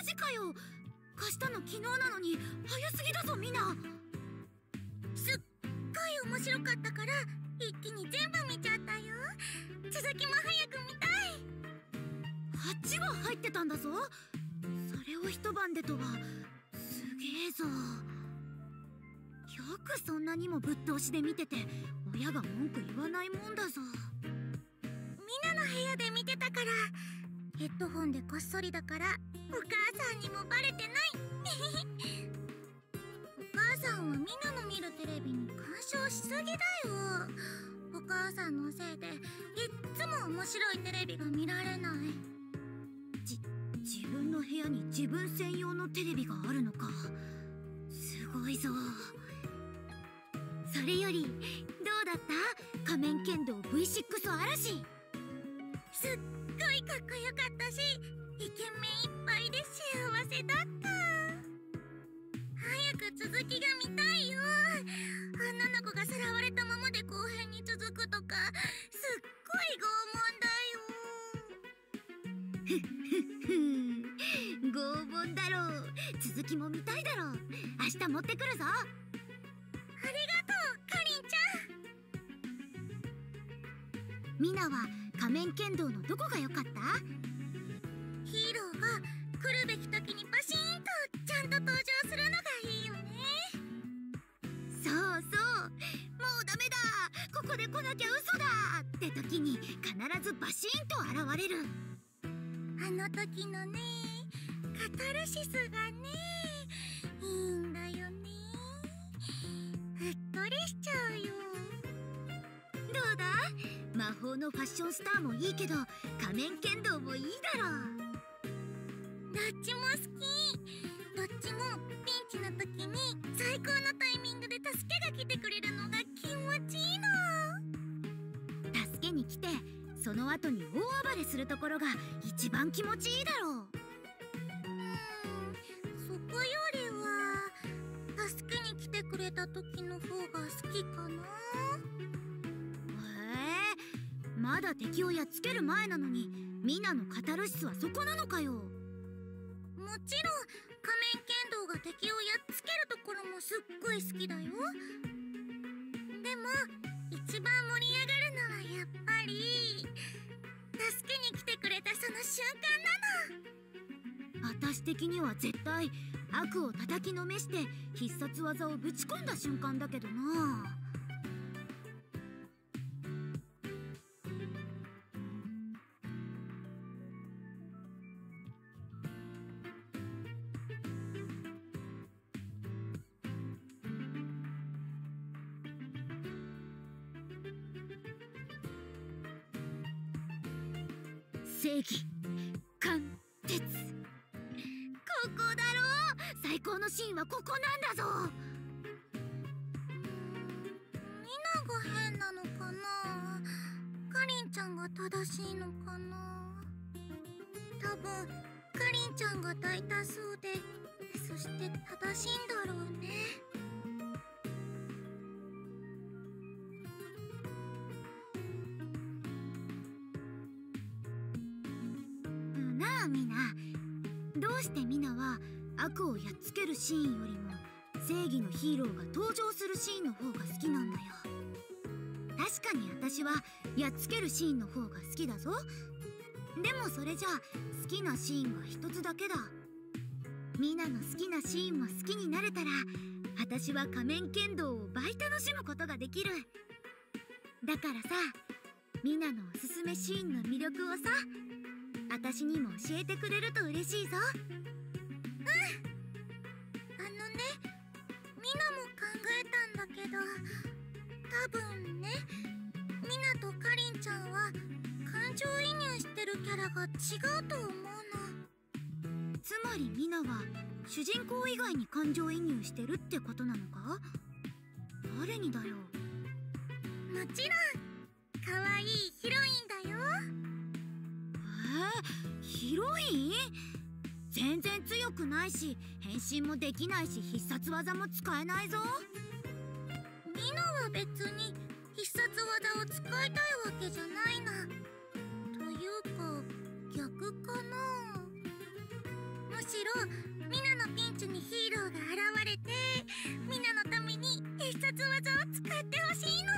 ジかよ。貸したの昨日なのに早すぎだぞみんな。 すっごい面白かったから一気に全部見ちゃったよ。続きも早く見たい。 8話入ってたんだぞ。それを一晩でとはすげえぞ。よくそんなにもぶっ通しで見てて親が文句言わないもんだぞ。 みんなの部屋で見てたから、ヘッドホンでこっそりだからお母さんにもバレてないお母さんはみんなの見るテレビに干渉しすぎだよ。お母さんのせいでいっつも面白いテレビが見られない。 自分の部屋に自分専用のテレビがあるのか。すごいぞ。それよりどうだった？仮面剣道 V6 嵐。 すっごいかっこよかったし、イケメンいっぱいで幸せだった。早く続きが見たいよ。女の子がさらわれたままで後編に続くとか、すっごい拷問だよ。 ふっふっふ、拷問だろう。続きも見たいだろう。明日持ってくるぞ。 ありがとう、かりんちゃん。 みなは仮面剣道のどこが良かった？ ヒーローが来るべき時にバシーンとちゃんと登場するのがいいよね。 そうそう、もうダメだ、ここで来なきゃ嘘だって時に必ずバシーンと現れる。 あの時のね、カタルシスがね、いいんだよね。うっとりしちゃうよ。 どうだ？魔法のファッションスターもいいけど仮面剣道もいいだろう。 どっちも好き。どっちもピンチの時に最高のタイミングで助けが来てくれるのが気持ちいいの。 助けに来てその後に大暴れするところが一番気持ちいいだろう。 そこよりは助けに来てくれた時の方が好きかな。 まだ敵をやっつける前なのにミナのカタルシスはそこなのかよ。 もちろん仮面剣道が敵をやっつけるところもすっごい好きだよ。でも一番盛り上がるのはやっぱり助けに来てくれたその瞬間なの。 私的には絶対悪を叩きのめして必殺技をぶち込んだ瞬間だけどな。正義貫徹、ここだろう。最高のシーンはここなんだぞ。 ミナが変なのかな。かりんちゃんが正しいのかな。多分かりんちゃんが大多数で、そして正しいんだろうね。 なあみな、どうしてみなは悪をやっつけるシーンよりも正義のヒーローが登場するシーンの方が好きなんだよ。確かに私はやっつけるシーンの方が好きだぞ。でもそれじゃ好きなシーンが一つだけだ。みなの好きなシーンも好きになれたら私は仮面剣道を倍楽しむことができる。だからさ、みなのおすすめシーンの魅力をさ、私にも教えてくれると嬉しいぞ。 みなも考えたんだけど、多分ね、みなとかりんちゃんは感情移入してるキャラが違うと思うの。 つまりみなは主人公以外に感情移入してるってことなのか？誰にだよ。 もちろん可愛いヒロインだよ。 ヒロイン？全然強くないし変身もできないし必殺技も使えないぞ。 みなは別に必殺技を使いたいわけじゃないな。というか逆かな。 むしろみんなのピンチにヒーローが現れて、みんなのために必殺技を使ってほしいの。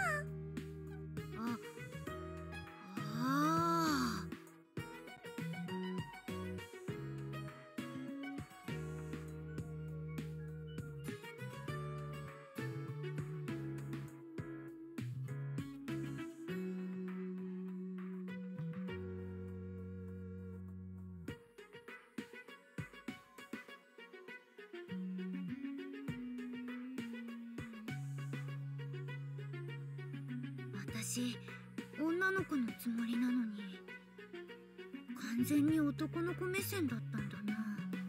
私、女の子のつもりなのに完全に男の子目線だったんだな。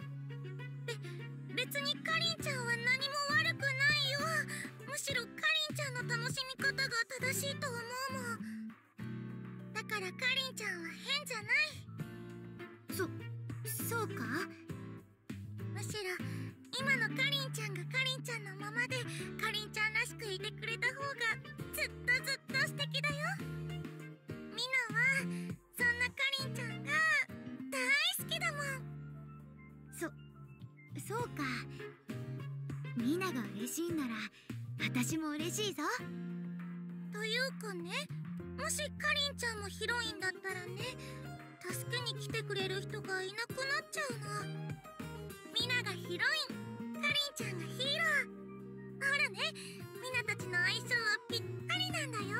別にかりんちゃんは何も悪くないよ。むしろかりんちゃんの楽しみ方が正しいと思うもん。だからかりんちゃんは変じゃない。 そうか？ むしろ今のかりんちゃんがかりんちゃんのままでかりんちゃんらしくいてくれた方がずっと素敵だよ。みなはそんなかりんちゃんが大好きだもん。 そうか。みなが嬉しいなら私も嬉しいぞ。 というかね、もしかりんちゃんもヒロインだったらね、助けに来てくれる人がいなくなっちゃうの。みながヒロイン、かりんちゃんがヒーロー。ほらね、みなたちの相性はぴったりなんだよ。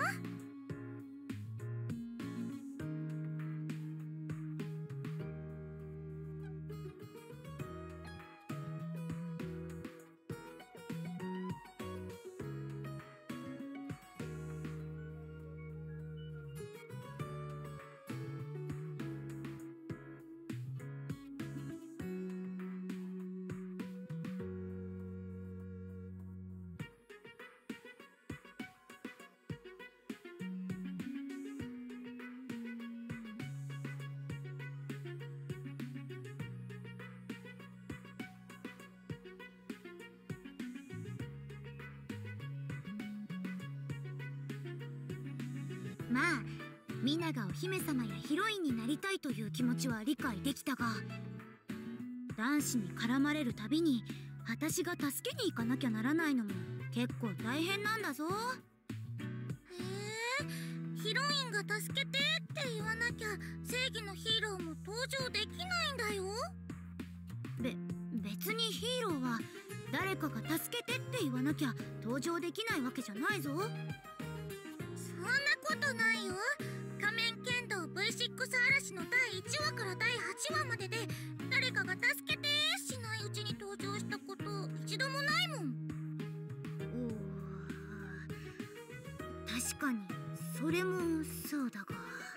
まあ、みながお姫様やヒロインになりたいという気持ちは理解できたが、男子に絡まれるたびに私が助けに行かなきゃならないのも結構大変なんだぞ。 ヒロインが助けてって言わなきゃ正義のヒーローも登場できないんだよ。 別にヒーローは誰かが助けてって言わなきゃ登場できないわけじゃないぞ。 そんなことないよ。仮面剣道 V6 嵐の第1話から第8話までで誰かが助けてしないうちに登場したこと一度もないもん。 確かにそれもそうだが、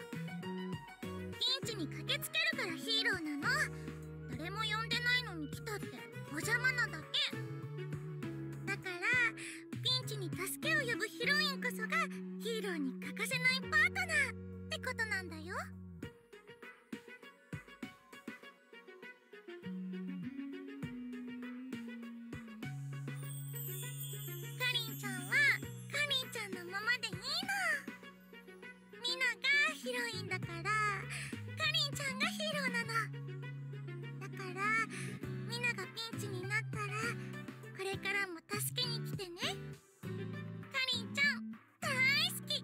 ピンチに駆けつけるからヒーローなの。誰も呼んでないのに来たってお邪魔なだけだから、ピンチに助けを呼ぶヒロインこそがヒーローに欠かせないパートナーってことなんだよ。かりんちゃんはかりんちゃんのままでいいの。みながヒロインだからかりんちゃんがヒーローなの。だからみながピンチになったらこれからも助けに来てね。かりんちゃん大好き。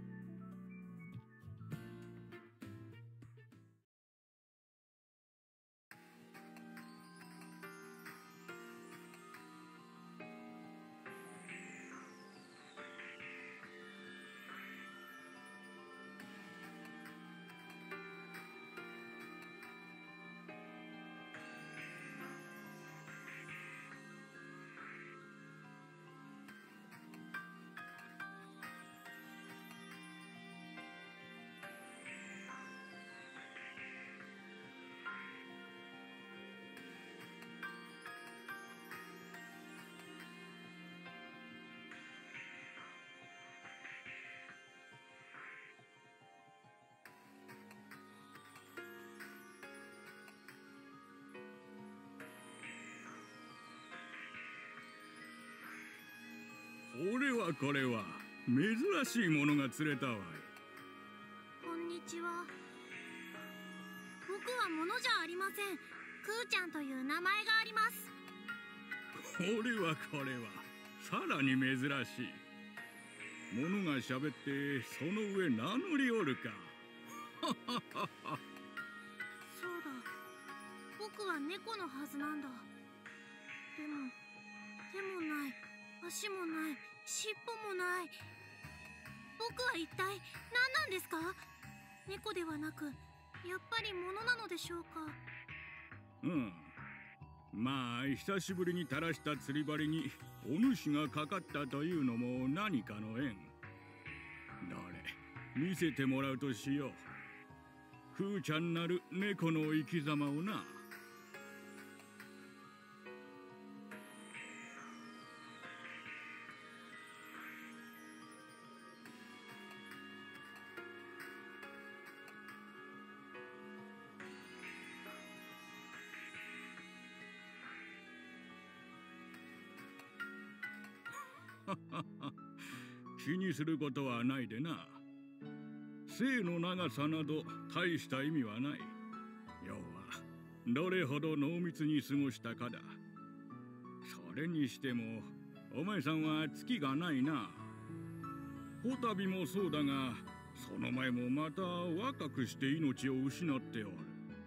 これは珍しいものが釣れたわい。 こんにちは。僕は物じゃありません。 クーちゃんという名前があります。 これはさらに珍しい。物が喋ってその上名乗りおるか。 そうだ、僕は猫のはずなんだ。でも手もない、足もない、尻尾もない。僕は一体何なんですか？猫ではなく、やっぱり物なのでしょうか？ まあ久しぶりに垂らした釣り針にお主がかかったというのも何かの縁。どれ見せてもらうとしよう。クーちゃんなる猫の生き様をな。気にすることはないでな。生の長さなど大した意味はない。要はどれほど濃密に過ごしたかだ。それにしてもお前さんは月がないな。こたびもそうだが、その前もまた若くして命を失っておる。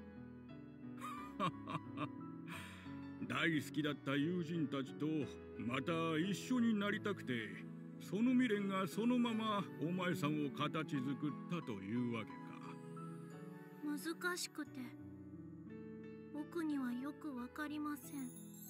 大好きだった友人たちとまた一緒になりたくて、その未練がそのままお前さんを形作ったというわけか。 難しくて僕にはよくわかりません。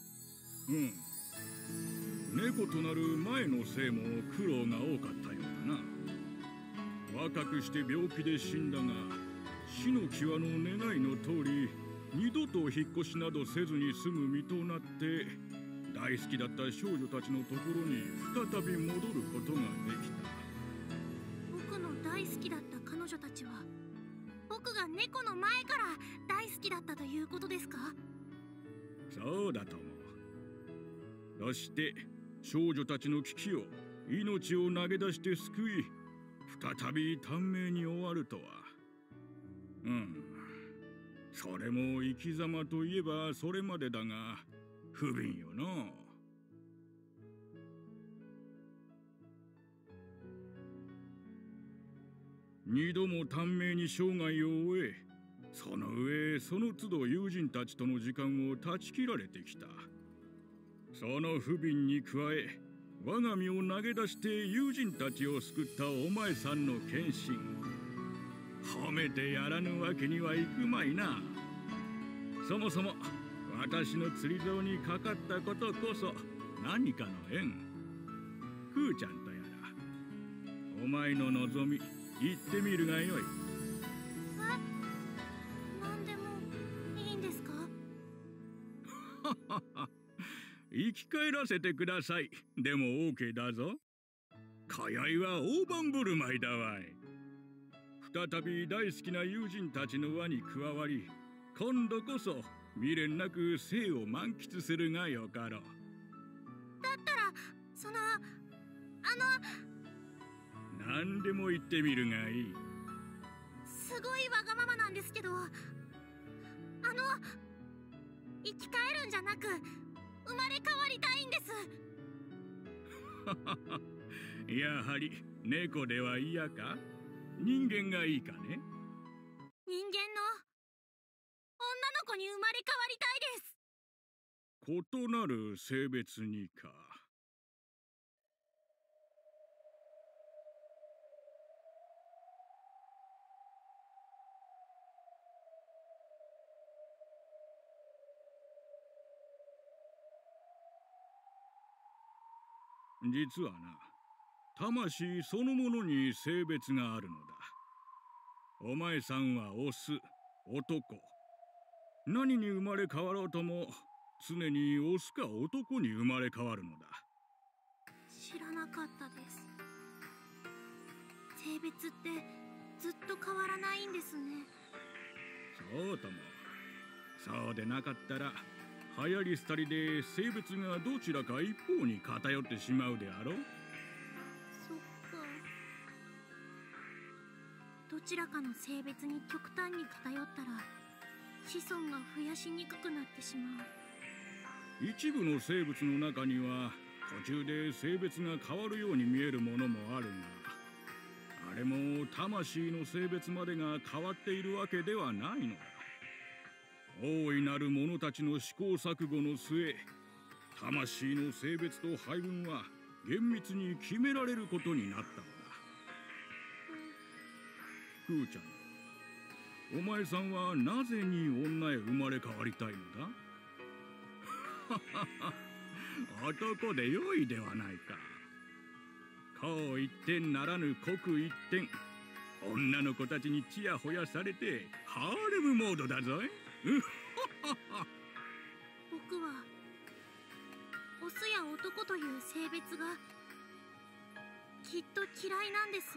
猫となる前の生も苦労が多かったようだな。若くして病気で死んだが、死の際の願いの通り二度と引っ越しなどせずに済む身となって、大好きだった少女たちのところに再び戻ることができた。 僕の大好きだった彼女たちは、僕が猫の前から大好きだったということですか？ そうだと思う。そして少女たちの危機を、命を投げ出して救い、再び短命に終わるとは。それも生き様といえばそれまでだが、不憫よな。二度も短命に生涯を終え、その上その都度友人たちとの時間を断ち切られてきた。その不憫に加え、我が身を投げ出して友人たちを救ったお前さんの献身、褒めてやらぬわけにはいくまいな。そもそも私の釣り竿にかかったことこそ何かの縁。クーちゃんとやら、お前の望み言ってみるがよい。 何でもいいんですか？ 生き返らせてください。でも OK だぞ。今宵は大盤振る舞いだわい。再び大好きな友人たちの輪に加わり、今度こそ未練なく生を満喫するがよかろう。 だったら何でも言ってみるがいい。 すごいわがままなんですけど、生き返るんじゃなく生まれ変わりたいんです。 やはり猫では嫌か？人間がいいかね？ 人間の女の子に生まれ変わりたいです。 異なる性別にか。実はな、魂そのものに性別があるのだ。お前さんはオス、男。何に生まれ変わろうとも常にオスか男に生まれ変わるのだ。 知らなかったです。性別ってずっと変わらないんですね。 そうとも。そうでなかったら流行り廃りで性別がどちらか一方に偏ってしまうであろう。 そっか。どちらかの性別に極端に偏ったら子孫が増やしにくくなってしまう。 一部の生物の中には途中で性別が変わるように見えるものもあるが、あれも魂の性別までが変わっているわけではないのだ。大いなる者たちの試行錯誤の末、魂の性別と配分は厳密に決められることになったのだ。クーちゃん、お前さんはなぜに女へ生まれ変わりたいのだ？男でよいではないか。こう一点ならぬ刻一点、女の子たちにちやほやされてハーレムモードだぞい。 僕はオスや男という性別がきっと嫌いなんです。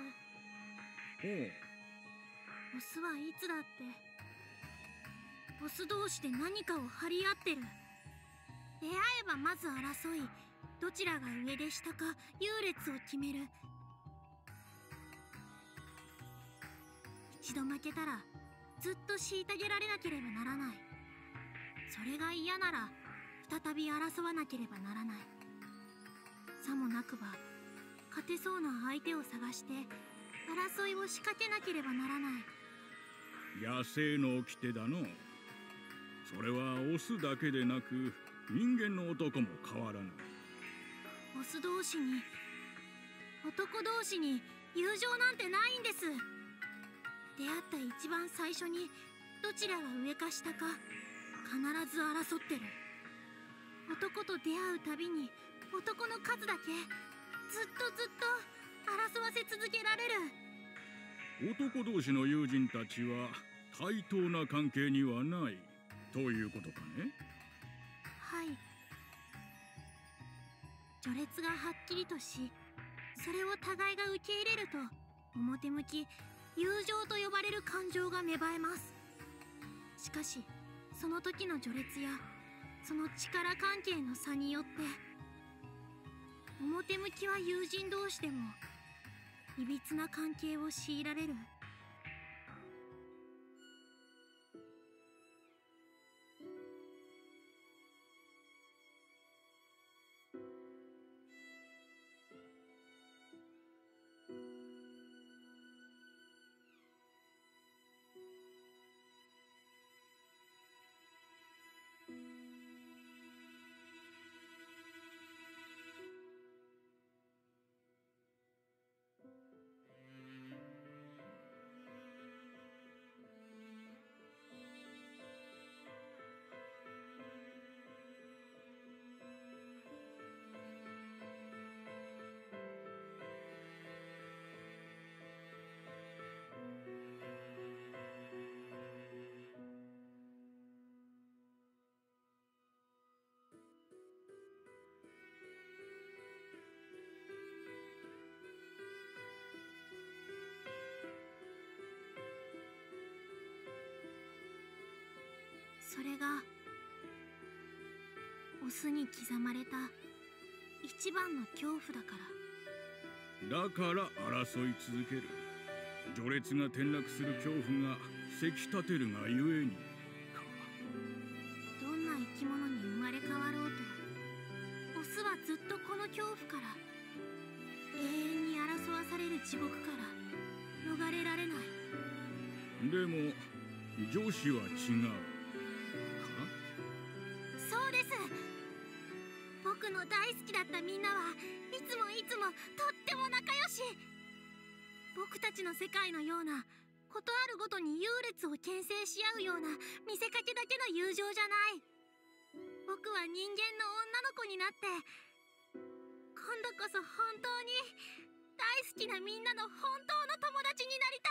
オスはいつだってオス同士で何かを張り合ってる。出会えばまず争い、どちらが上で下か優劣を決める。一度負けたらずっと虐げられなければならない。それが嫌なら再び争わなければならない。さもなくば勝てそうな相手を探して争いを仕掛けなければならない。 野生の掟だの。それはオスだけでなく人間の男も変わらない。 オス同士に男同士に友情なんてないんです。出会った一番最初にどちらが上か下か必ず争ってる。男と出会うたびに男の数だけずっと争わせ続けられる。 男同士の友人たちは対等な関係にはないということかね。 はい。序列がはっきりとし、それを互いが受け入れると表向き友情と呼ばれる感情が芽生えます。しかしその時の序列やその力関係の差によって表向きは友人同士でもいびつな関係を強いられる。それがオスに刻まれた一番の恐怖だから。 だから争い続ける。序列が転落する恐怖がせき立てるがゆえにか。 どんな生き物に生まれ変わろうとオスはずっとこの恐怖から永遠に争わされる地獄から逃れられない。 でも女子は違う。 そうです。僕の大好きだったみんなはいつもとっても仲良し。僕たちの世界のようなことあるごとに優劣を牽制し合うような見せかけだけの友情じゃない。僕は人間の女の子になって今度こそ本当に大好きなみんなの本当の友達になりた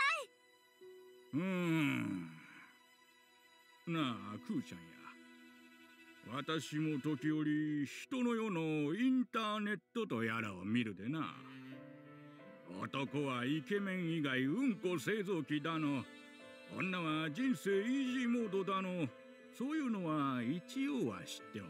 い。 なあクーちゃんや、私も時折人の世のインターネットとやらを見るでな。男はイケメン以外うんこ製造機だの、女は人生イージーモードだの、そういうのは一応は知っておる。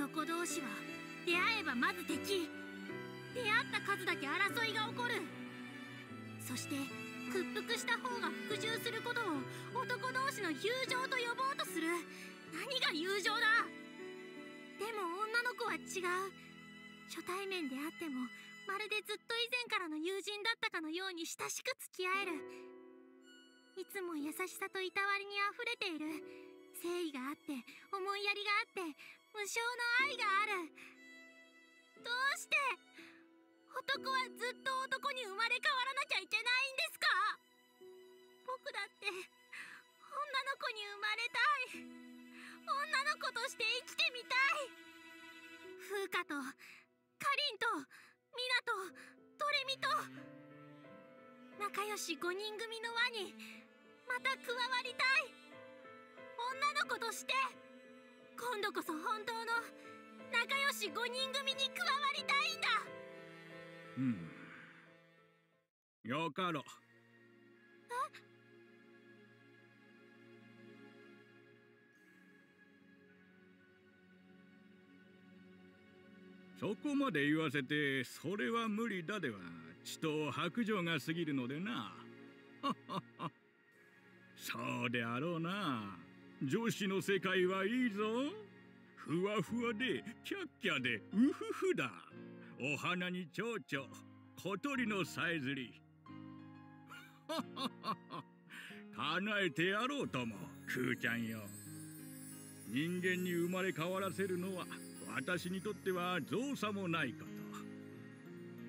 男同士は出会えばまず敵、出会った数だけ争いが起こる。そして屈服した方が服従することを男同士の友情と呼ぼうとする。何が友情だ。でも女の子は違う。初対面であってもまるでずっと以前からの友人だったかのように親しく付き合える。いつも優しさといたわりにあふれている。誠意があって思いやりがあって無償の愛がある。どうして男はずっと男に生まれ変わらなきゃいけないんですか。僕だって女の子に生まれたい。女の子として生きてみたい。風花とかりんとみなとドレミと仲良し5人組の輪にまた加わりたい。女の子として今度こそ本当の仲良し5人組に加わりたいんだ。 よかろう。そこまで言わせてそれは無理だではちと薄情が過ぎるのでな。そうであろうな。女子の世界はいいぞ。ふわふわでキャッキャでウフフだ。お花に蝶々、小鳥のさえずり。叶えてやろうとも、クーちゃんよ。人間に生まれ変わらせるのは私にとっては造作もないこと。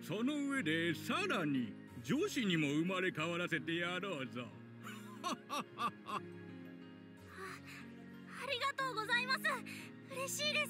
その上でさらに女子にも生まれ変わらせてやろうぞ。 ありがとうございます。嬉しいです。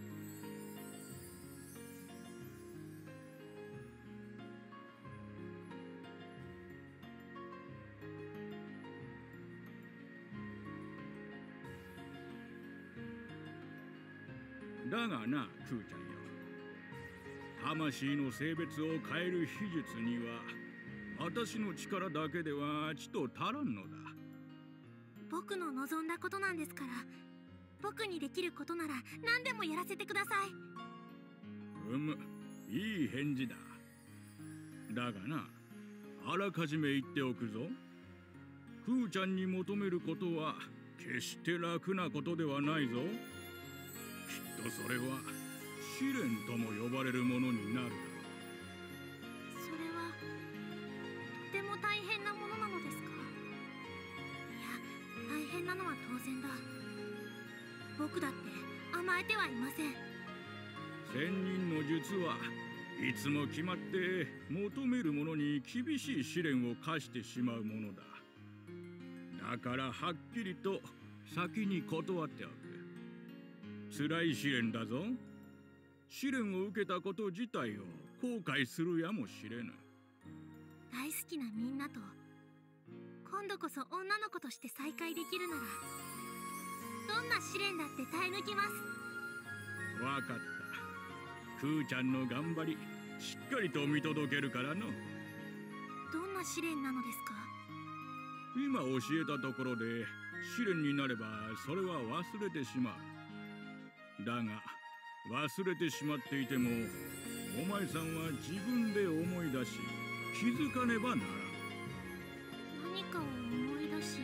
だがな、クーちゃんよ。魂の性別を変える秘術には私の力だけではちと足らんのだ。 僕の望んだことなんですから、僕にできることなら何でもやらせてください。 いい返事だ。だがな、あらかじめ言っておくぞ。クーちゃんに求めることは決して楽なことではないぞ。きっとそれは試練とも呼ばれるものになるだろう。 それはとても大変なものなのですか。いや、大変なのは当然だ。僕だって甘えてはいません。 仙人の術はいつも決まって求めるものに厳しい試練を課してしまうものだ。だからはっきりと先に断っておく。辛い試練だぞ。試練を受けたこと自体を後悔するやもしれぬ。 大好きなみんなと今度こそ女の子として再会できるならどんな試練だって耐え抜きます。 わかった。クーちゃんの頑張りしっかりと見届けるからの。 どんな試練なのですか。 今教えたところで試練になればそれは忘れてしまう。だが忘れてしまっていてもお前さんは自分で思い出し気づかねばならん。 何かを思い出し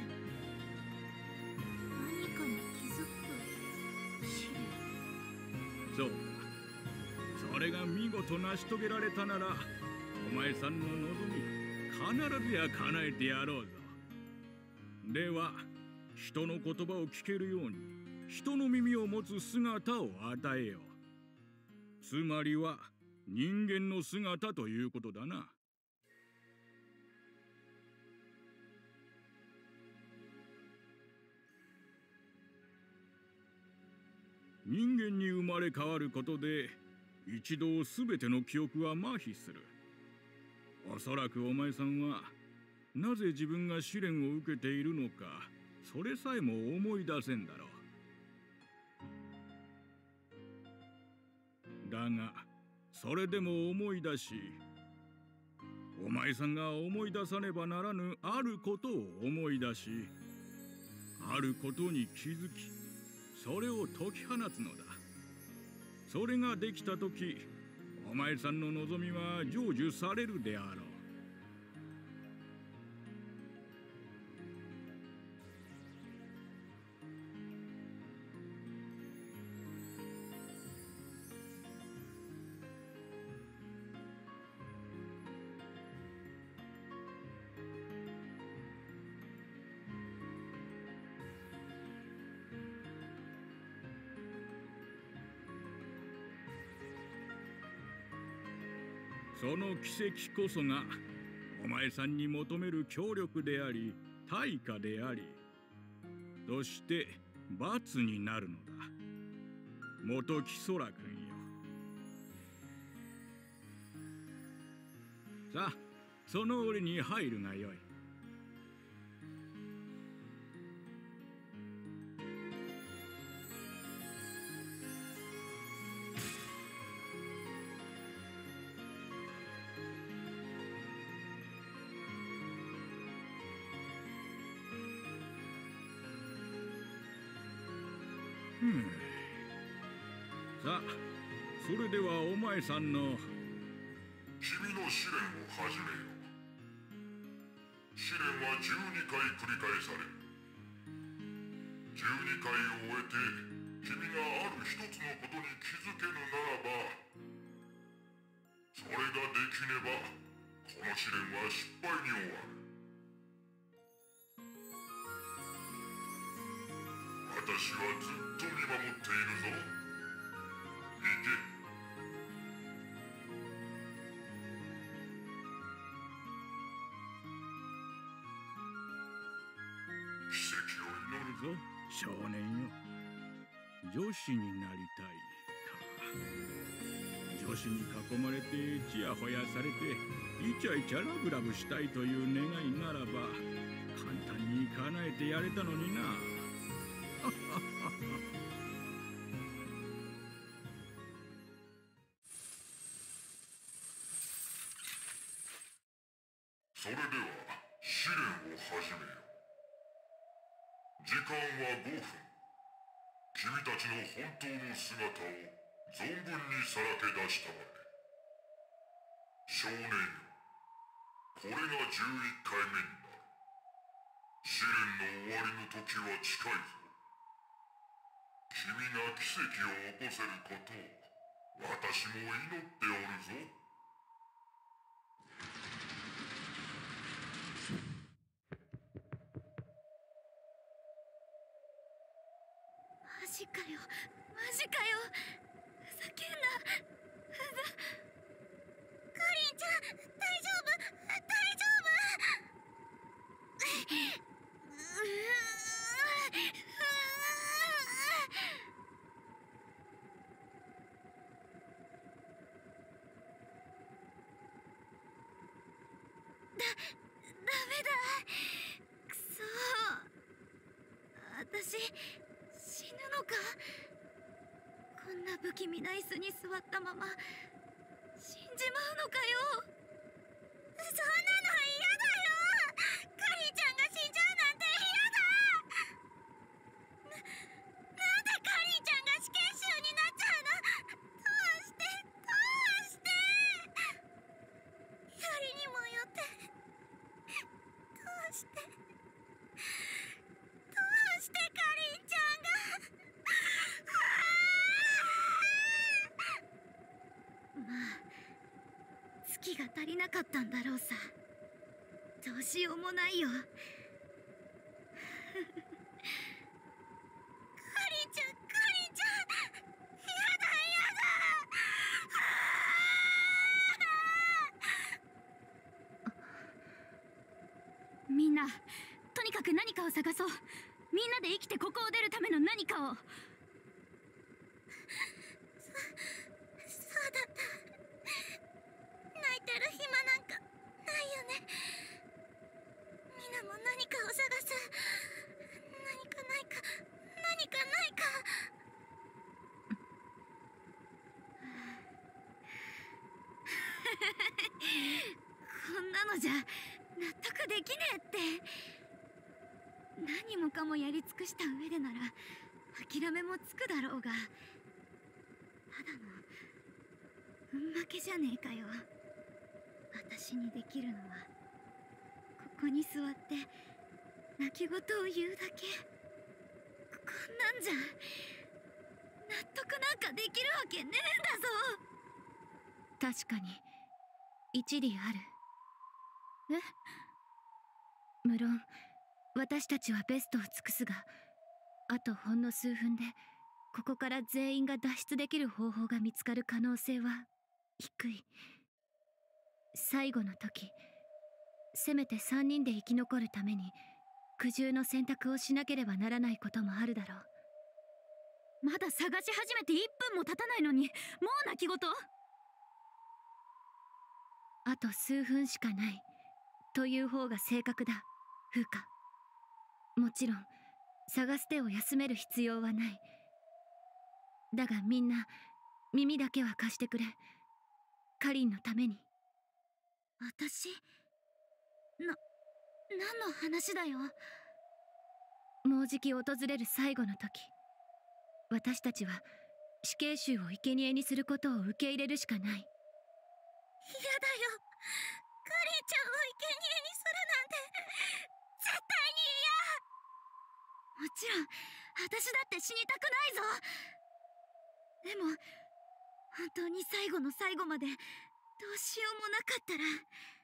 何かに気づく試練。 そうだ。それが見事成し遂げられたならお前さんの望み必ずや叶えてやろうぞ。では人の言葉を聞けるように人の耳を持つ姿を与えよう。つまりは人間の姿ということだな。人間に生まれ変わることで一度すべての記憶は麻痺する。おそらくお前さんはなぜ自分が試練を受けているのかそれさえも思い出せんだろう。だがそれでも思い出しお前さんが思い出さねばならぬあることを思い出しあることに気づきそれを解き放つのだ。 それができた時、お前さんの望みは成就されるであろう。その奇跡こそがお前さんに求める協力であり対価であり、そして罰になるのだ。元木空君よ。さあ、その檻に入るがよい。さあ、それではお前さんの君の試練を始めよう。試練は12回繰り返される。12回を終えて君がある一つのことに気づけぬならば、それができねばこの試練は失敗に終わる。私はずっと見守っているぞ。行け。奇跡を祈るぞ、 少年よ。女子になりたいか。女子に囲まれてちやほやされてイチャイチャラブラブしたいという願いならば簡単に叶えてやれたのにな。 それでは試練を始めよう。時間は5分。君たちの本当の姿を存分にさらけ出したまえ。少年よ、これが11回目になる。試練の終わりの時は近いぞ。君が奇跡を起こせることを私も祈っておるぞ。 マジかよ、マジかよ。ふざけんな。 かりんちゃん、大丈夫？大丈ダメだ。くそー。私死ぬのか。こんな不気味な椅子に座ったまま死んじまうのかよ。 そんなの嫌だよ。かりんちゃんが死んじゃうなんて嫌だ。なんでかりんちゃんが死刑囚になっちゃうの？どうしてどうして。よりにもよってどうしてかりんちゃんが。 まあ月が足りなかったんだろうさ。どうしようもないよ。 かりんちゃん、かりんちゃん、やだやだ。 みんなとにかく何かを探そう。みんなで生きてここを出るための何かを。 そうだった。泣いてる暇なんかないよね。みんなも何かを探す。何かないか、何かないか。 こんなのじゃ納得できねえって。何もかもやり尽くした上でなら諦めもつくだろうが、ただの負けじゃねえかよ。私にできるのはここに座って泣き言を言うだけ。こんなんじゃ納得なんかできるわけねえんだぞ。 確かに一理ある。無論私たちはベストを尽くすが、あとほんの数分でここから全員が脱出できる方法が見つかる可能性は低い。最後の時、せめて3人で生き残るために苦渋の選択をしなければならないこともあるだろう。 まだ探し始めて1分も経たないのにもう泣き言？ あと数分しかないという方が正確だ、風花。もちろん探す手を休める必要はない。だがみんな耳だけは貸してくれ。カリンのために。 私？何の話だよ。 もうじき訪れる最後の時、私たちは死刑囚を生贄にすることを受け入れるしかない。 嫌だよ。カリンちゃんを生贄にするなんて絶対にもちろん私だって死にたくないぞ。でも本当に最後の最後までどうしようもなかったら、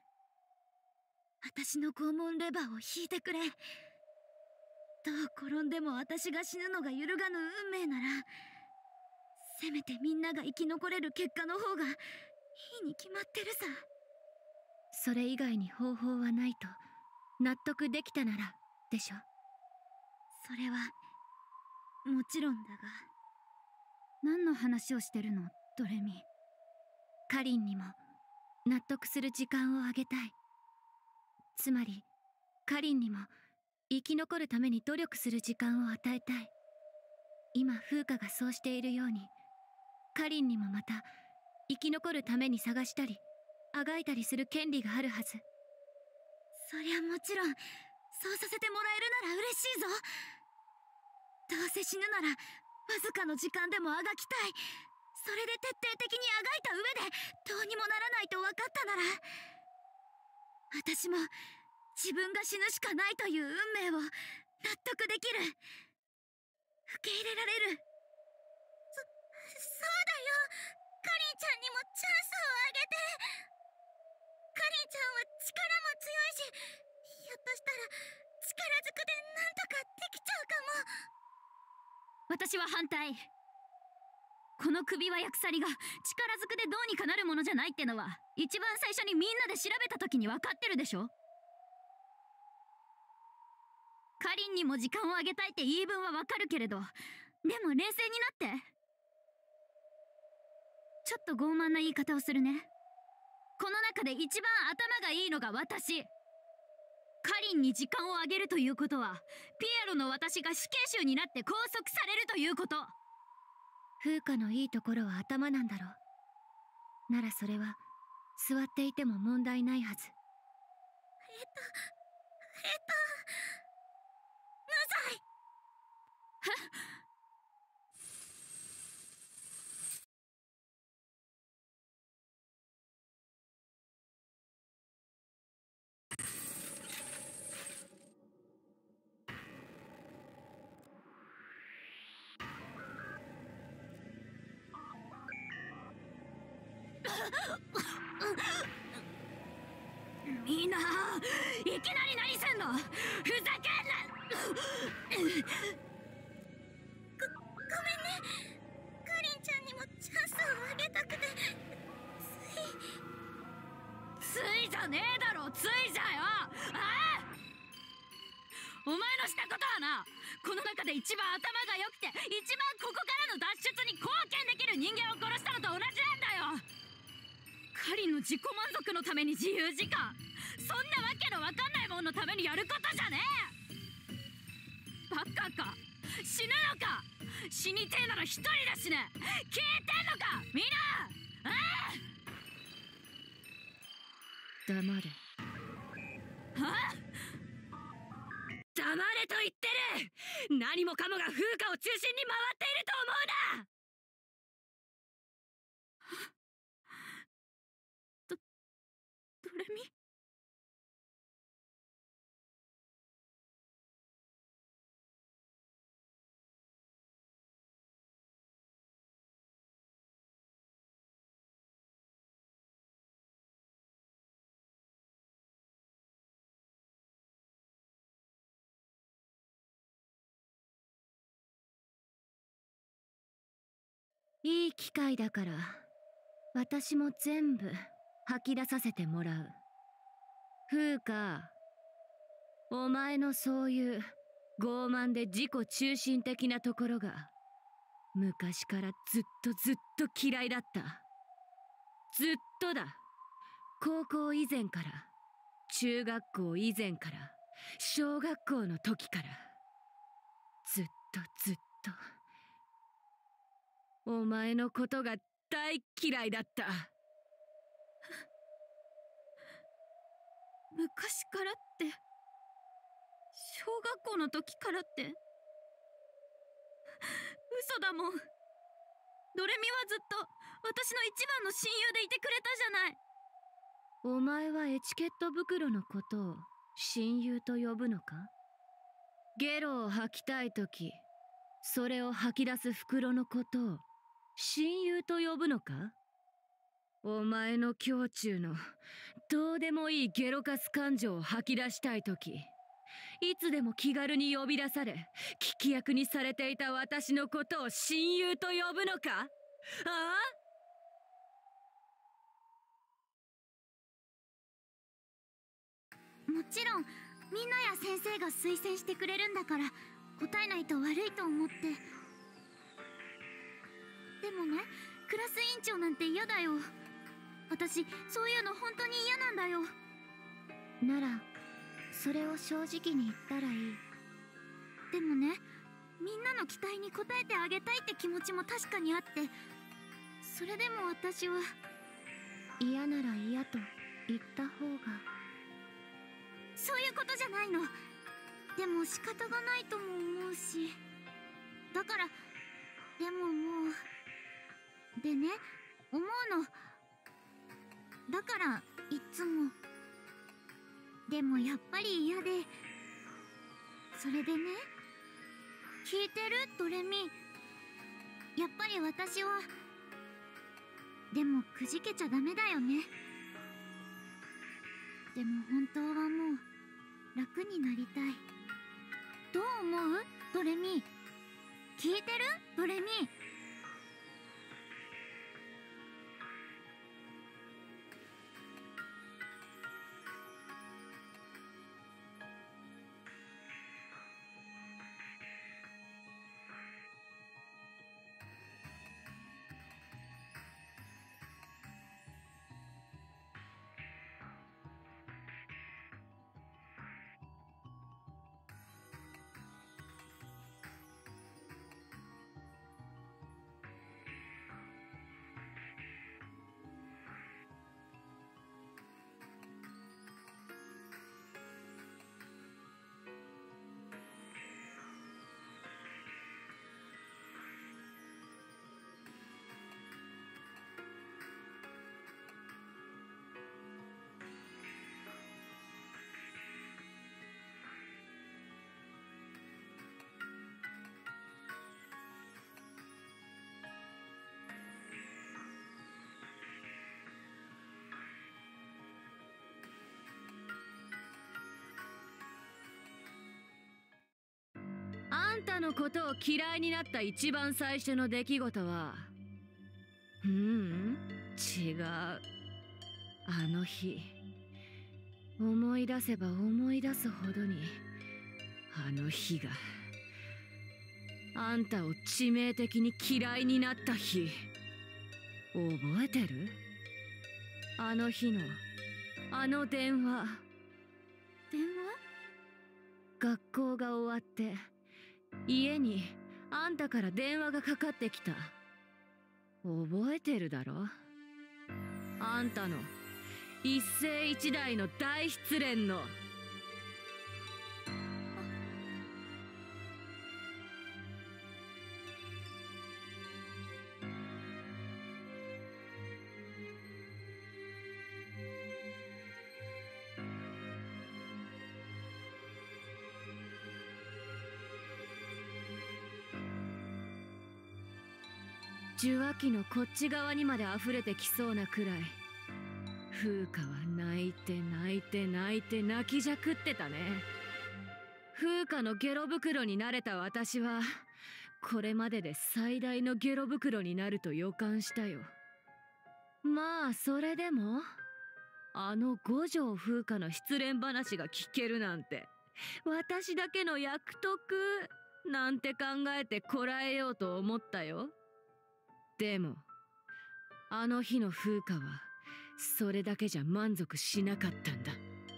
私の拷問レバーを引いてくれ。どう転んでも私が死ぬのが揺るがぬ運命なら、せめてみんなが生き残れる結果の方がいいに決まってるさ。 それ以外に方法はないと納得できたならでしょ。 それはもちろんだが、何の話をしてるのドレミ。 カリンにも納得する時間をあげたい。つまりカリンにも生き残るために努力する時間を与えたい。今風花がそうしているように、カリンにもまた生き残るために探したりあがいたりする権利があるはず。 そりゃもちろんそうさせてもらえるなら嬉しいぞ。どうせ死ぬならわずかの時間でもあがきたい。それで徹底的にあがいた上でどうにもならないと分かったなら、私も自分が死ぬしかないという運命を納得できる。受け入れられる。 そうだよ。カリンちゃんにもチャンスをあげて。カリンちゃんは力も強いし、ひょっとしたら力ずくでなんとかできちゃうかも。 私は反対。この首輪や鎖が力ずくでどうにかなるものじゃないってのは一番最初にみんなで調べた時に分かってるでしょ。カリンにも時間をあげたいって言い分は分かるけれど、でも冷静になって。ちょっと傲慢な言い方をするね。この中で一番頭がいいのが私。カリンに時間をあげるということは、ピエロの私が死刑囚になって拘束されるということ。 風花のいいところは頭なんだろう。ならそれは座っていても問題ないはず。 無罪。 みんな、いきなり何すんの？ふざけんな！ ごめんね。カリンちゃんにもチャンスをあげたくて。 ついじゃねえだろ、ついじゃよ。ああ！お前のしたことはな、この中で一番頭が良くて一番ここからの脱出に貢献できる人間を殺したのと同じなんだよ。カリンの自己満足のために自由時間、そんなわけのわかんないもんのためにやることじゃねえ。バカか、死ぬのか。死にてえなら一人で死ね。聞いてんのかみんな。ああ、 黙れ。 はあ、黙れと言ってる。何もかもが風花を中心に回っていると思うな。 いい機会だから私も全部吐き出させてもらう。風花、お前のそういう傲慢で自己中心的なところが昔からずっと嫌いだった。ずっとだ。高校以前から、中学校以前から、小学校の時から、ずっとお前のことが大嫌いだった。 昔からって、小学校の時からって、嘘だもん。ドレミはずっと私の一番の親友でいてくれたじゃない。 お前はエチケット袋のことを親友と呼ぶのか？ゲロを吐きたいとき、それを吐き出す袋のことを親友と呼ぶのか？お前の胸中のどうでもいいゲロカス感情を吐き出したいとき、いつでも気軽に呼び出され、聞き役にされていた私のことを親友と呼ぶのか？ああ？ もちろんみんなや先生が推薦してくれるんだから答えないと悪いと思って。でもね、クラス委員長なんて嫌だよ。私そういうの本当に嫌なんだよ。 ならそれを正直に言ったらいい。 でもね、みんなの期待に応えてあげたいって気持ちも確かにあって、それでも私は。 嫌なら嫌と言った方が。 そういうことじゃないの。でも仕方がないとも思うし、だから。でももうでね、思うの。だからいつも。でもやっぱり嫌で。それでね、聞いてるドレミ。やっぱり私は。でもくじけちゃダメだよね。でも本当はもう楽になりたい。どう思うドレミ？聞いてるドレミ？ あんたのことを嫌いになった一番最初の出来事は、違う。あの日、思い出せば思い出すほどに、あの日が、あんたを致命的に嫌いになった日、覚えてる？あの日の、あの電話。 電話？ 学校が終わって、家にあんたから電話がかかってきた。覚えてるだろ？あんたの一世一代の大失恋の。受話器のこっち側にまで溢れてきそうなくらい、風花は泣いて泣いて泣いて泣きじゃくってたね。風花のゲロ袋に慣れた私はこれまでで最大のゲロ袋になると予感したよ。まあそれでもあの五条風花の失恋話が聞けるなんて、私だけの役得なんて考えてこらえようと思ったよ。でもあの日の風花はそれだけじゃ満足しなかったんだ。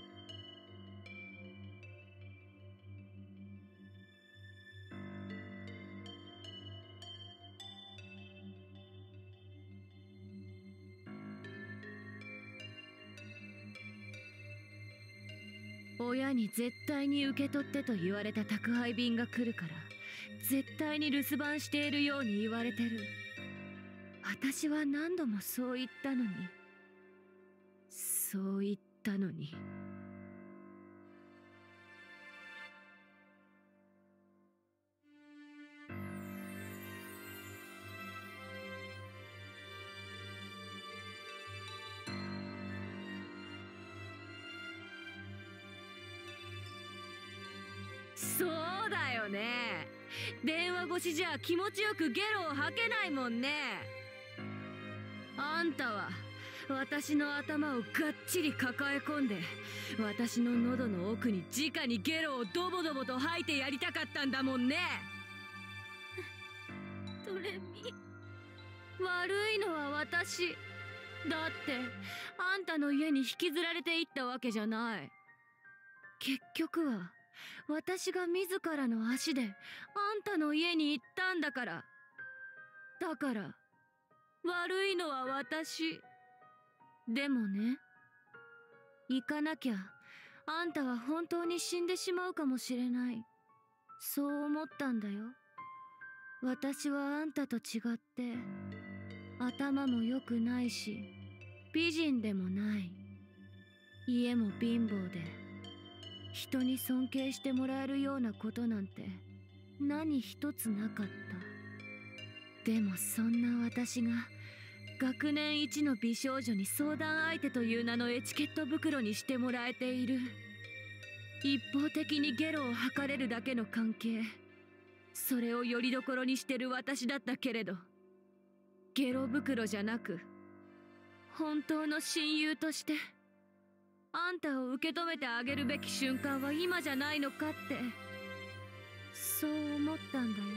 親に絶対に受け取ってと言われた宅配便が来るから、絶対に留守番しているように言われてる。私は何度もそう言ったのに、そう言ったのに。そうだよね。電話越しじゃ気持ちよくゲロを吐けないもんね。あんたは私の頭をがっちり抱え込んで、私の喉の奥に直にゲロをドボドボと吐いてやりたかったんだもんね。 ドレミ。 悪いのは私だって、あんたの家に引きずられていったわけじゃない。結局は私が自らの足であんたの家に行ったんだから。だから悪いのは私。でもね、行かなきゃあんたは本当に死んでしまうかもしれない。そう思ったんだよ。私はあんたと違って頭も良くないし美人でもない。家も貧乏で人に尊敬してもらえるようなことなんて何一つなかった。でもそんな私が学年一の美少女に相談相手という名のエチケット袋にしてもらえている。一方的にゲロを吐かれるだけの関係、それをよりどころにしてる私だったけれど、ゲロ袋じゃなく本当の親友としてあんたを受け止めてあげるべき瞬間は今じゃないのかって、そう思ったんだよ。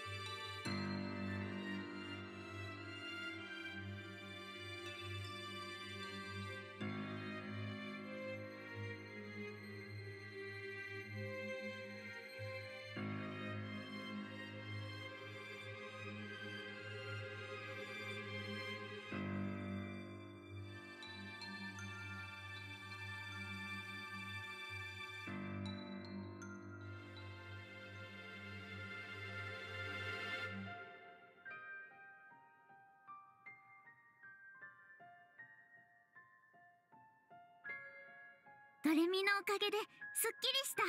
ドレミのおかげですっきりした。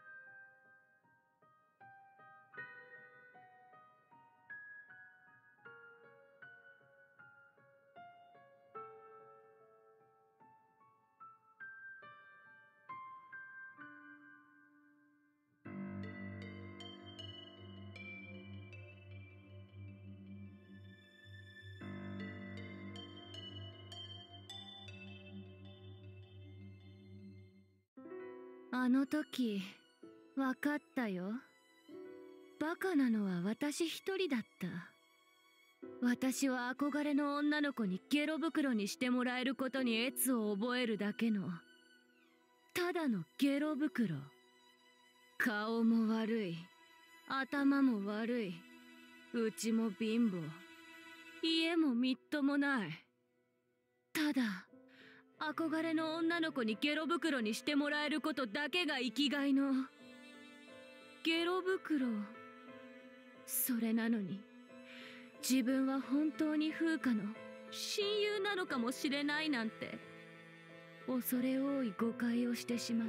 あの時分かったよ。バカなのは私一人だった。私は憧れの女の子にゲロ袋にしてもらえることに悦を覚えるだけのただのゲロ袋。顔も悪い、頭も悪い、うちも貧乏、家もみっともない。ただ憧れの女の子にゲロ袋にしてもらえることだけが生きがいのゲロ袋。それなのに自分は本当に風花の親友なのかもしれないなんて恐れ多い誤解をしてしまった。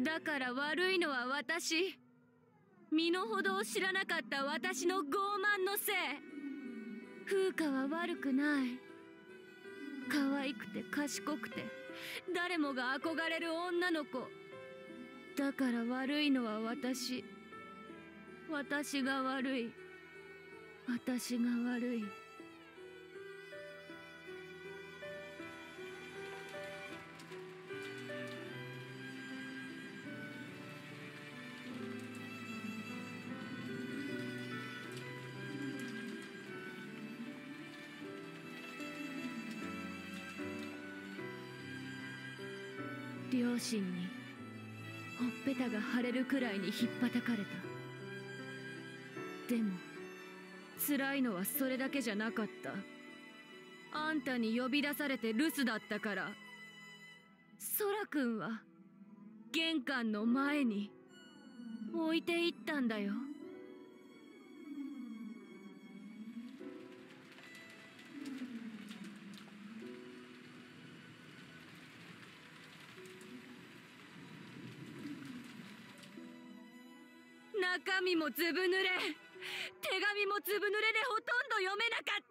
だから悪いのは私。身の程を知らなかった私の傲慢のせい。風花は悪くない。可愛くて賢くて誰もが憧れる女の子だから悪いのは私。 私が悪い。私が悪い。両親にほっぺたが腫れるくらいにひっぱたかれた。でも辛いのはそれだけじゃなかった。あんたに呼び出されて留守だったから。空くんは玄関の前に置いていったんだよ。中身もずぶ濡れ、手紙もずぶ濡れでほとんど読めなかった。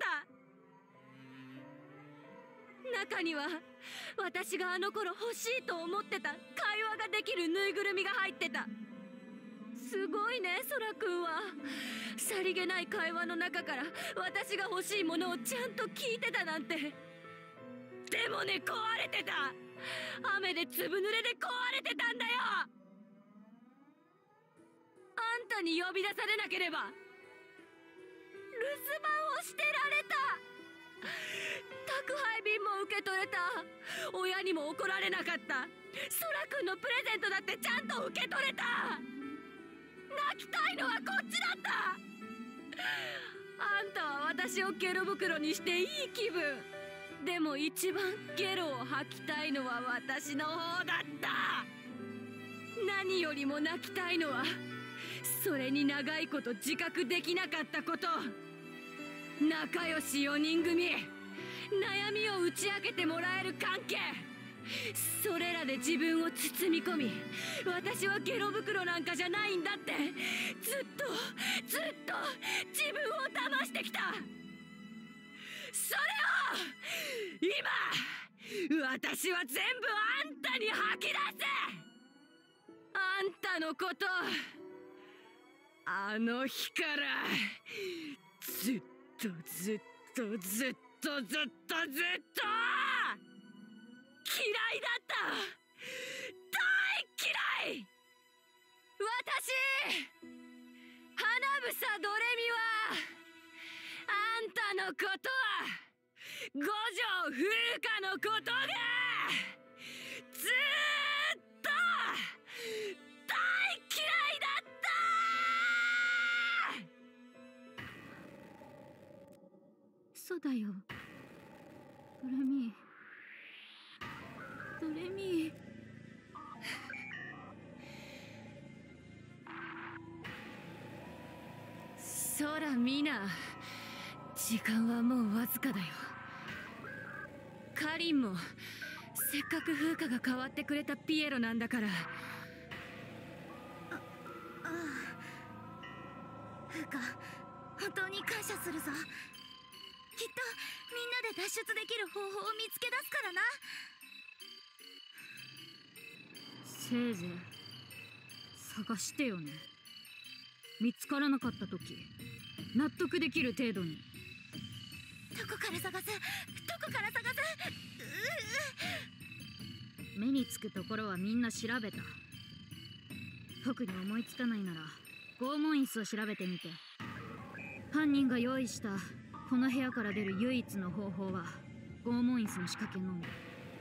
中には私があの頃欲しいと思ってた会話ができるぬいぐるみが入ってた。すごいね、空くんは。さりげない会話の中から私が欲しいものをちゃんと聞いてたなんて。でもね、壊れてた。雨でずぶ濡れで壊れてたんだよ。あんたに呼び出されなければ留守番をしてられた。宅配便も受け取れた。親にも怒られなかった。空くんのプレゼントだってちゃんと受け取れた。泣きたいのはこっちだった。あんたは私をゲロ袋にしていい気分。でも一番ゲロを吐きたいのは私の方だった。何よりも泣きたいのはそれに長いこと自覚できなかったこと。仲良し4人組、悩みを打ち明けてもらえる関係、それらで自分を包み込み、私はゲロ袋なんかじゃないんだってずっと自分を騙してきた。それを今私は全部あんたに吐き出せ。あんたのこと、あの日からずっと嫌いだった。大嫌い。私花房ドレミはあんたのことは五条風花のことがずーっと大嫌いだった。 そうだよ、ドレミ。 そらみな、時間はもうわずかだよ。カリンもせっかく風花が変わってくれたピエロなんだから。 風花、本当に感謝するぞ。きっとみんなで脱出できる方法を見つけ出すからな。 せいぜい探してよね。見つからなかった時納得できる程度に。 どこから探す？ 目につくところはみんな調べた。特に思いつかないなら拷問椅子を調べてみて。犯人が用意したこの部屋から出る唯一の方法は拷問椅子の仕掛けのみ。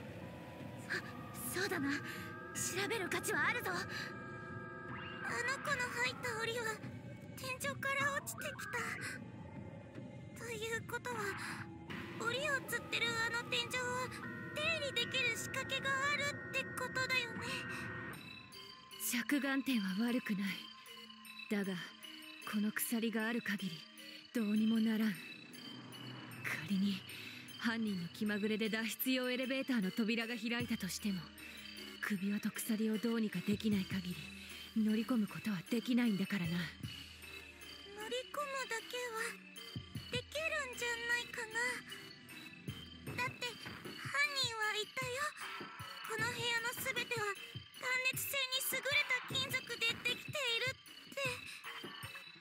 そうだな、調べる価値はあるぞ。 あの子の入った檻は天井から落ちてきた。ということは檻を吊ってるあの天井は出入りできる仕掛けがあるってことだよね。 着眼点は悪くない。だがこの鎖がある限りどうにもならん。仮に犯人の気まぐれで脱出用エレベーターの扉が開いたとしても、首輪と鎖をどうにかできない限り乗り込むことはできないんだからな。 乗り込むだけはできるんじゃないかな。だって犯人は言ったよ。この部屋の全ては断熱性に優れた金属でできているって。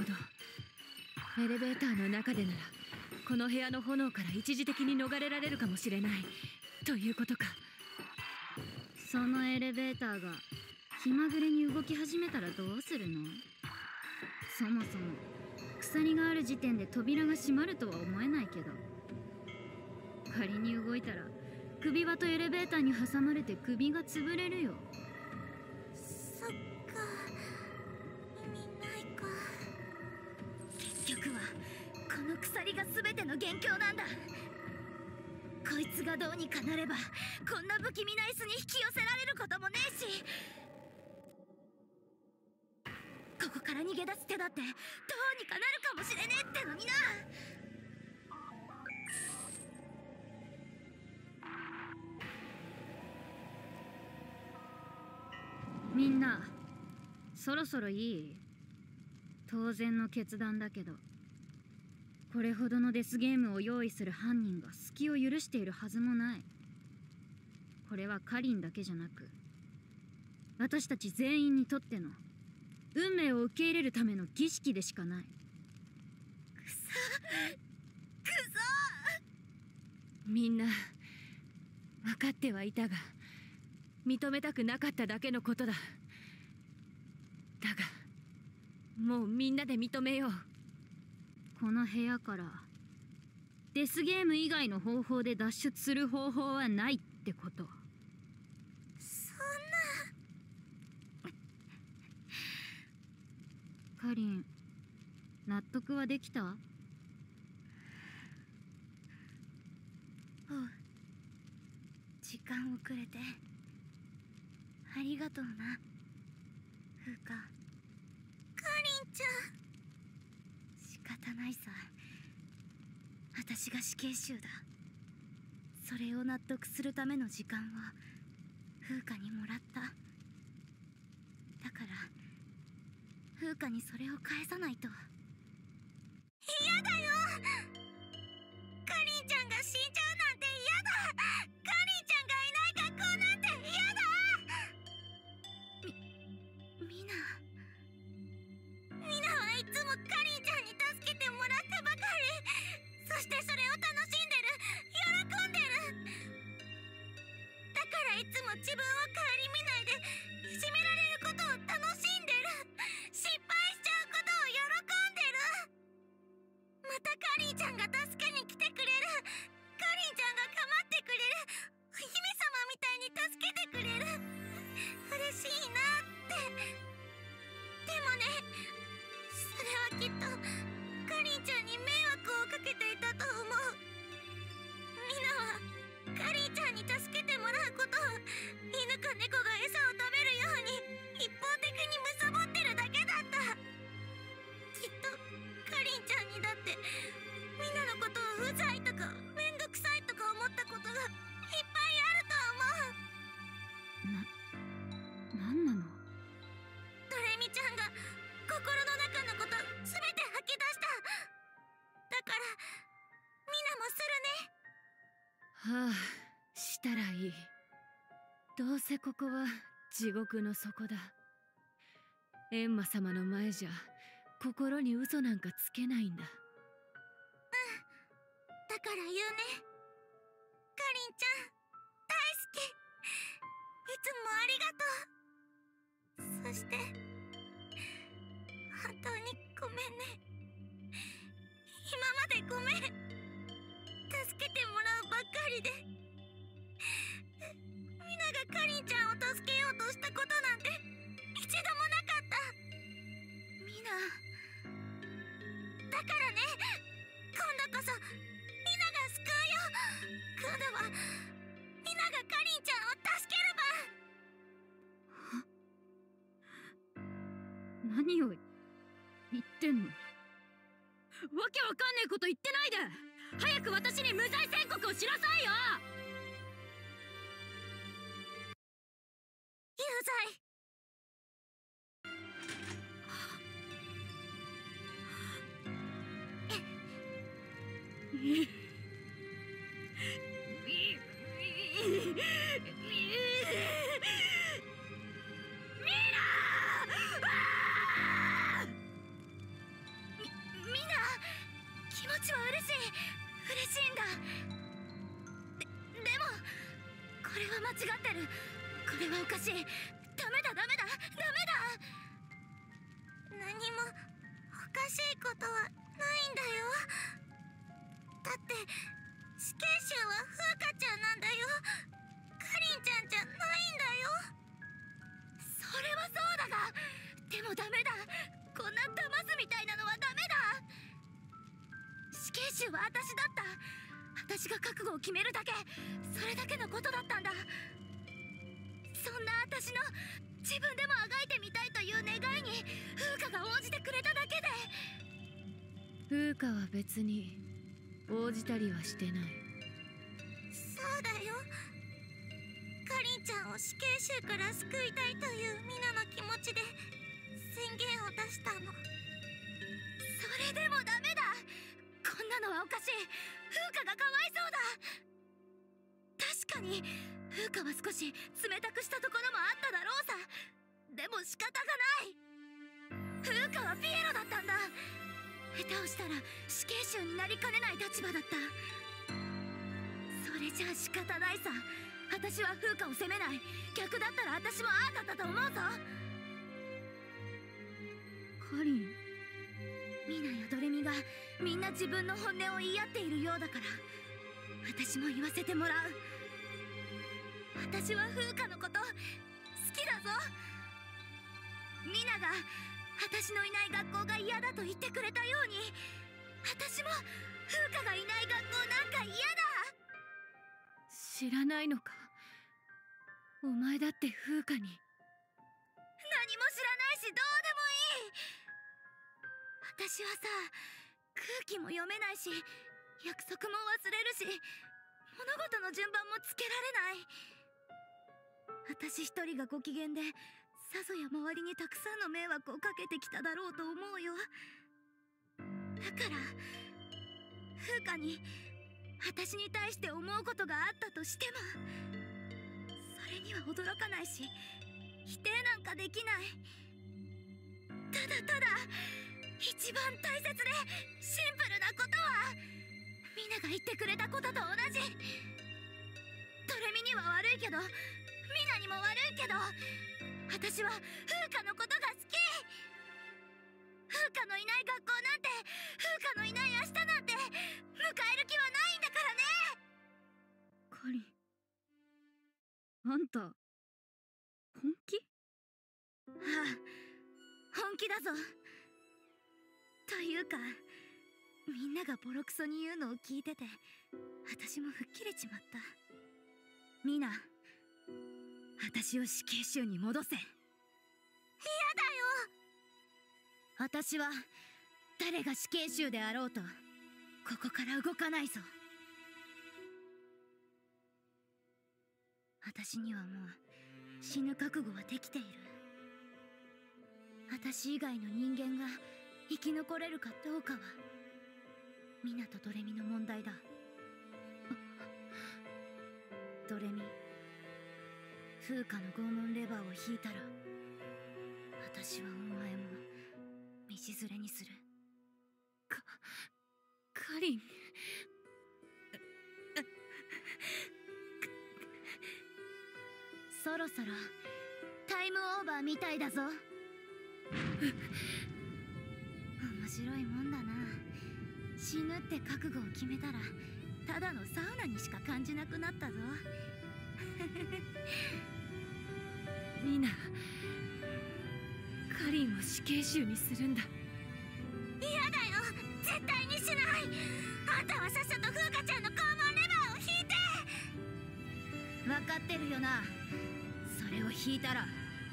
ほど。エレベーターの中でならこの部屋の炎から一時的に逃れられるかもしれないということか。 そのエレベーターが気まぐれに動き始めたらどうするの？そもそも鎖がある時点で扉が閉まるとは思えないけど、仮に動いたら首輪とエレベーターに挟まれて首が潰れるよ。 そっか、意味ないか。 結局はこの鎖が全ての元凶なんだ。こいつがどうにかなればこんな不気味な椅子に引き寄せられることもねえし、ここから逃げ出す手だってどうにかなるかもしれねえってのにな。 みんなそろそろいい？当然の決断だけど、これほどのデスゲームを用意する犯人が隙を許しているはずもない。これはカリンだけじゃなく私たち全員にとっての運命を受け入れるための儀式でしかない。 みんな分かってはいたが認めたくなかっただけのことだ。だがもうみんなで認めよう。 この部屋からデスゲーム以外の方法で脱出する方法はないってこと。 そんな。 カリン、納得はできた？ おう、時間遅れてありがとうな、風花。 かりんちゃん。 仕方ないさ、私が死刑囚だ。それを納得するための時間を風花にもらった。だから風花にそれを返さないと。 嫌だよ。かりんちゃんが死んじゃうなんて嫌だ。かりんちゃんがいない学校なんて嫌だ。 ミナはいつもかりんちゃんに助けてもらってばかり。そしてそれを楽しんでる、喜んでる。だからいつも自分を顧みないでいじめられることを楽しんでる。失敗しちゃうことを喜んでる。またかりんちゃんが助けに来てくれる。かりんちゃんが構ってくれる。姫様みたいに助けてくれる。嬉しいなって。でもね、それはきっとかりんちゃんに迷惑をかけていたと思う。みんなはかりんちゃんに助けてもらうことを犬か猫が餌を食べるように一方的に貪ってるだけだった。きっとかりんちゃんにだってみんなのことをうざいとかめんどくさいとか思ったことがいっぱいあると思う。 なんなの？ ドレミちゃんが心の中のこと全て吐き出した。だからみんなもするね。 はあ、したらいい。どうせここは地獄の底だ。閻魔様の前じゃ心に嘘なんかつけないんだ。 だから言うね。かりんちゃん大好き。いつもありがとう。そして本当にごめんね。今までごめん。助けてもらうばっかりで。みんながかりんちゃんを助けようとしたことなんて一度もなかった。 ミナ。 だからね、今度こそみんなが救うよ。今度はみんながかりんちゃんを助ける番。 何を言ってんの？わけわかんねえこと言ってないで早く私に無罪宣告をしなさいよ。 有罪。 間違ってる。これはおかしい。ダメだダメだダメだ。 何もおかしいことはないんだよ。だって死刑囚は風花ちゃんなんだよ。かりんちゃんじゃないんだよ。 それはそうだが、でもダメだ。こんな騙すみたいなのはダメだ。死刑囚は私だった。私が覚悟を決めるだけ、それだけのことだったんだ。そんな私の自分でもあがいてみたいという願いに風花が応じてくれただけで。 風花は別に応じたりはしてない。 そうだよ。かりんちゃんを死刑囚から救いたいというみなの気持ちで宣言を出したの。 それでもダメだ。こんなのはおかしい。風花がかわいそうだ。確かに風花は少し冷たくしたところもあっただろうさ。でも仕方がない。風花はピエロだったんだ。下手をしたら死刑囚になりかねない立場だった。それじゃあ仕方ないさ。私は風花を責めない。逆だったら私もああだったと思うぞ。 カリン。 ミナやドレミがみんな自分の本音を言い合っているようだから、私も言わせてもらう。私は風花のこと好きだぞ。ミナが私のいない学校が嫌だと言ってくれたように、私も風花がいない学校なんか嫌だ。 知らないのか。お前だって風花に。 何も知らないしどうでもいい。私はさ、空気も読めないし、約束も忘れるし、物事の順番もつけられない。私一人がご機嫌でさぞや周りにたくさんの迷惑をかけてきただろうと思うよ。だから風花に私に対して思うことがあったとしても、それには驚かないし否定なんかできない。ただただ一番大切でシンプルなことは、みんなが言ってくれたことと同じ。ドレミには悪いけど、ミナにも悪いけど、私は風花のことが好き。風花のいない学校なんて、風花のいない明日なんて迎える気はないんだからね。 カリン。あんた本気？ ああ、本気だぞ。というか、みんながボロクソに言うのを聞いてて、私も吹っ切れちまった。ミナ、私を死刑囚に戻せ。嫌だよ。私は誰が死刑囚であろうとここから動かないぞ。私にはもう死ぬ覚悟はできている。私以外の人間が生き残れるかどうかはミナとドレミの問題だ。ドレミ、風花の拷問レバーを引いたら、私はお前も道連れにする。 カリン。 そろそろタイムオーバーみたいだぞ。面白いもんだな。死ぬって覚悟を決めたらただのサウナにしか感じなくなったぞ。 ミナ、カリンを死刑囚にするんだ。 嫌だよ。絶対にしない。あんたはさっさと風花ちゃんの肛門レバーを引いて。 分かってるよな。それを引いたら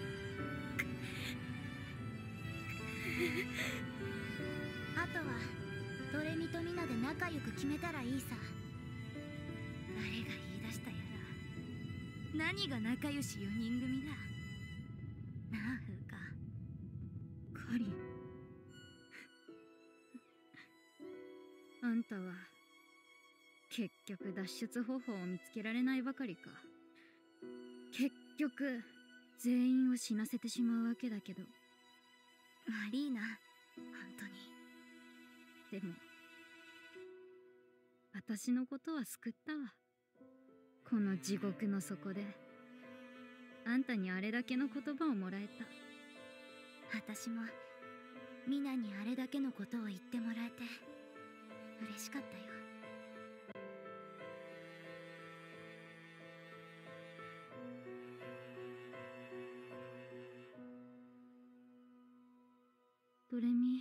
あとはドレミとミナで仲良く決めたらいいさ。誰が言い出したやら。何が仲良し4人組だ。なあ風花。 カリン。あんたは結局脱出方法を見つけられないばかりか。結局全員を死なせてしまうわけだけど。 悪いな、本当に。 でも私のことは救ったわ。この地獄の底であんたにあれだけの言葉をもらえた。 私もミナにあれだけのことを言ってもらえて嬉しかったよ。 ドレミ、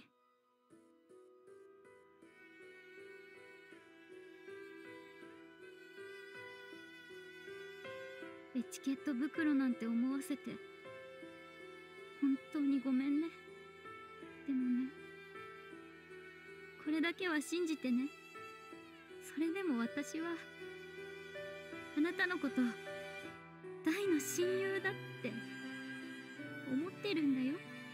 エチケット袋なんて思わせて本当にごめんね。でもね、これだけは信じてね。それでも私はあなたのこと大の親友だって思ってるんだよ。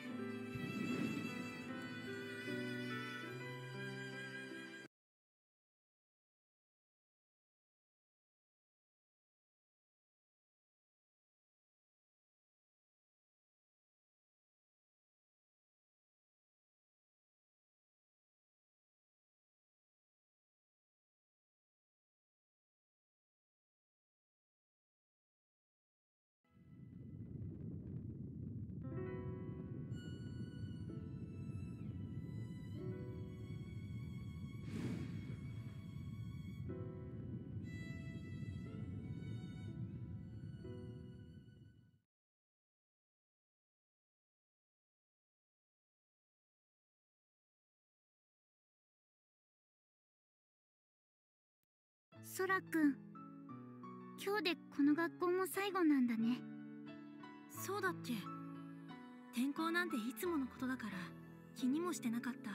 ソラくん、今日でこの学校も最後なんだね。 そうだっけ。転校なんていつものことだから気にもしてなかった。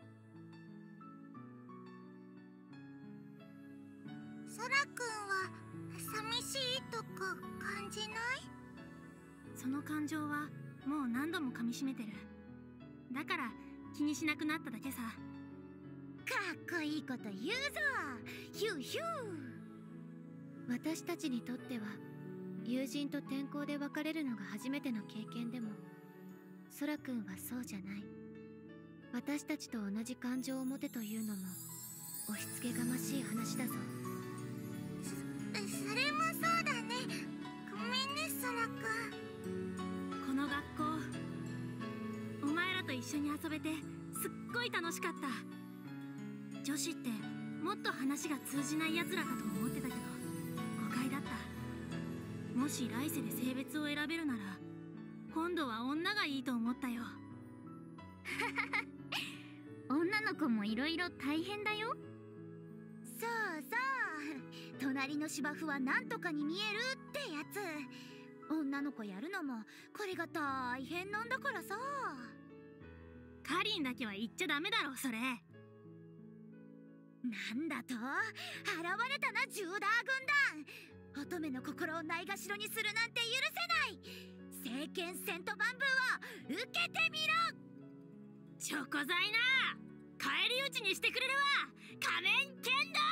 ソラくんは寂しいとか感じない？ その感情はもう何度も噛みしめてる。だから気にしなくなっただけさ。 かっこいいこと言うぞ、ヒューヒュー。 私たちにとっては友人と転校で別れるのが初めての経験でも、ソラくんはそうじゃない。私たちと同じ感情を持てというのも押し付けがましい話だぞ。 それもそうだね。ごめんね、ソラくん。 この学校、お前らと一緒に遊べてすっごい楽しかった。女子ってもっと話が通じないやつらかと思ってたけど誤解だった。もし来世で性別を選べるなら今度は女がいいと思ったよ。 女の子もいろいろ大変だよ。そうそう、隣の芝生はなんとかに見えるってやつ。女の子やるのもこれが大変なんだからさ。 カリンだけは言っちゃダメだろそれ。 なんだと？現れたな、ジューダー軍団。乙女の心をないがしろにするなんて許せない。聖剣セントバンブーを受けてみろ。 チョコザイな、返り討ちにしてくれるわ、仮面剣道。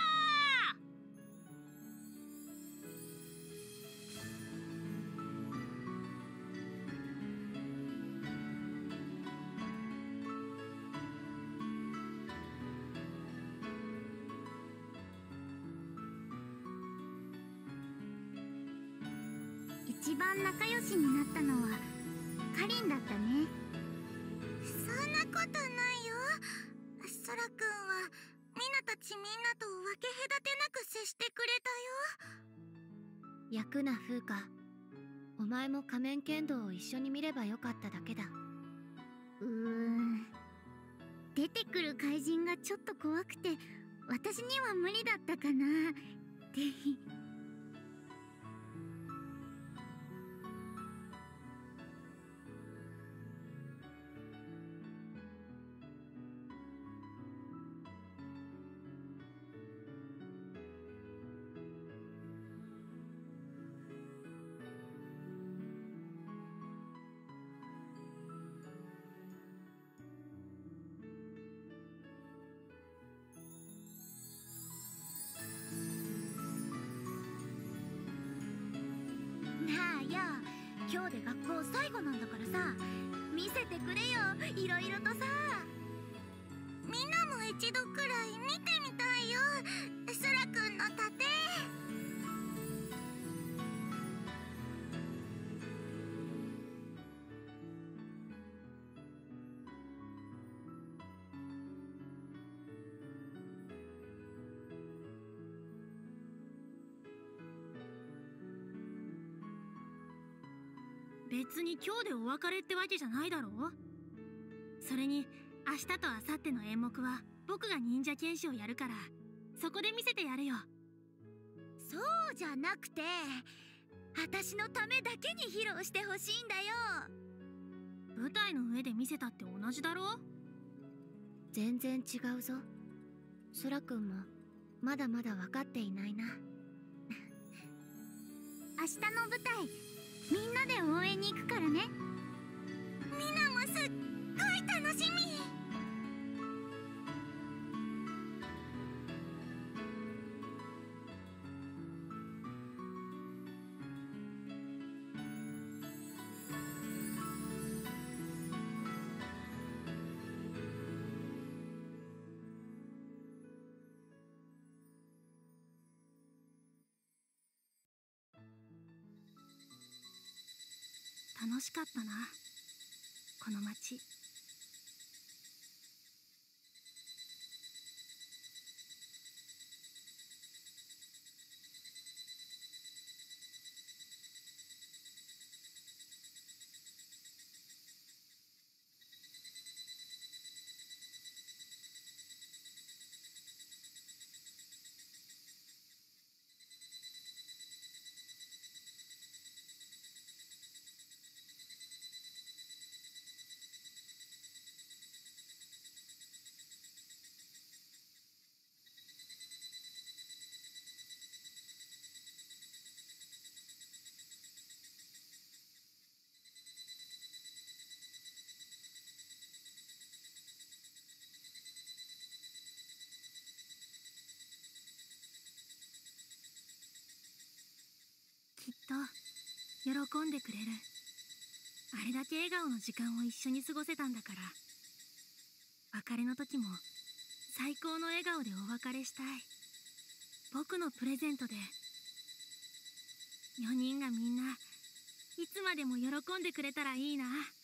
一番仲良しになったのはカリンだったね。 そんなことないよ。ソラくんはミナたちみんなと分け隔てなく接してくれたよ。 ヤクナフーカ、お前も仮面剣道を一緒に見ればよかっただけだ。 出てくる怪人がちょっと怖くて私には無理だったかなってなあよ、今日で学校最後なんだからさ、見せてくれよ、いろいろとさ。 みんなも一度くらい見てみたいよ、ソラくんの盾。 別に今日でお別れってわけじゃないだろう。それに明日と明後日の演目は僕が忍者剣士をやるから、そこで見せてやるよ。 そうじゃなくて、私のためだけに披露してほしいんだよ。 舞台の上で見せたって同じだろ。 全然違うぞ。空くんもまだまだ分かっていないな。 明日の舞台みんなで応援に行くからね。みんなもすっごい楽しみ。 楽しかったな、この街。きっと喜んでくれる。あれだけ笑顔の時間を一緒に過ごせたんだから、別れの時も最高の笑顔でお別れしたい。僕のプレゼントで4人がみんないつまでも喜んでくれたらいいな。